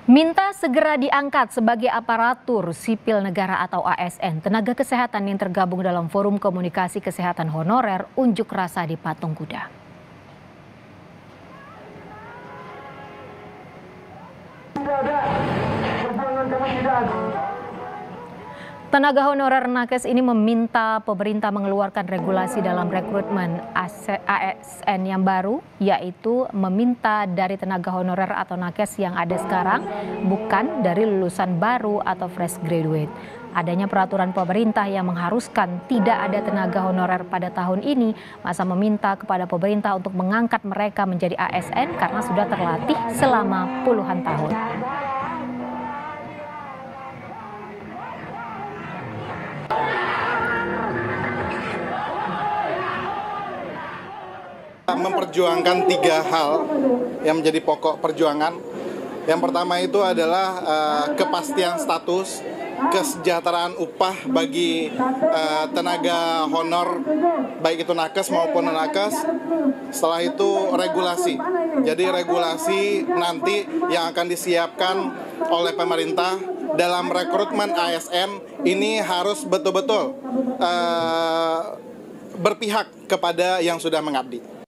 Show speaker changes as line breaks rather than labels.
Minta segera diangkat sebagai aparatur sipil negara atau ASN, tenaga kesehatan yang tergabung dalam Forum Komunikasi Kesehatan Honorer unjuk rasa di Patung Kuda. Tenaga honorer nakes ini meminta pemerintah mengeluarkan regulasi dalam rekrutmen ASN yang baru, yaitu meminta dari tenaga honorer atau nakes yang ada sekarang, bukan dari lulusan baru atau fresh graduate. Adanya peraturan pemerintah yang mengharuskan tidak ada tenaga honorer pada tahun ini, masa meminta kepada pemerintah untuk mengangkat mereka menjadi ASN karena sudah terlatih selama puluhan tahun.
Memperjuangkan 3 hal yang menjadi pokok perjuangan. Yang pertama itu adalah kepastian status, kesejahteraan upah bagi tenaga honor, baik itu nakes maupun non-nakes. Setelah itu regulasi. Jadi regulasi nanti yang akan disiapkan oleh pemerintah dalam rekrutmen ASN ini harus betul-betul berpihak kepada yang sudah mengabdi.